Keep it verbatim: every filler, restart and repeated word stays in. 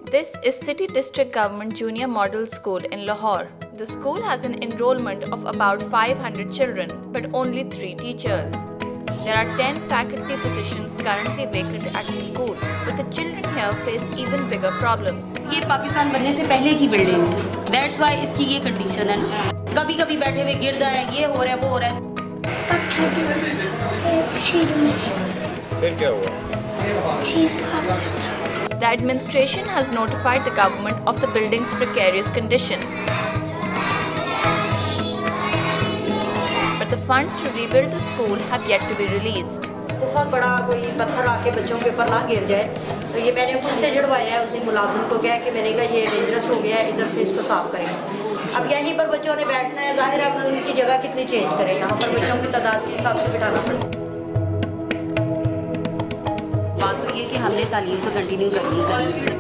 This is City District Government Junior Model School in Lahore. The school has an enrollment of about five hundred children, but only three teachers. There are ten faculty positions currently vacant at the school, but the children here face even bigger problems. ये पाकिस्तान बनने से पहले की building है, that's why इसकी ये condition है ना। कभी कभी बैठे हुए गिर रहा है, ये हो रहा है, वो हो रहा है। फिर क्या हुआ? The administration has notified the government of the building's precarious condition. But the funds to rebuild the school have yet to be released. बहुत बड़ा कोई पत्थर आके बच्चों के ऊपर ना गिर जाए, तो ये मैंने उनसे जुड़वाया है। उसी मुलाजिम को कहा कि मैंने कहा ये डेंजरस हो गया है, इधर से इसको साफ करें। अब यहीं पर बच्चों ने बैठना है, जाहिर है उनकी जगह कितनी चेंज करें, यहाँ पर बच्चों की तादाद के हिसाब से बिठाना पड़ेगा। बात तो ये कि हमने तालीम तो कंटिन्यू करनी करनी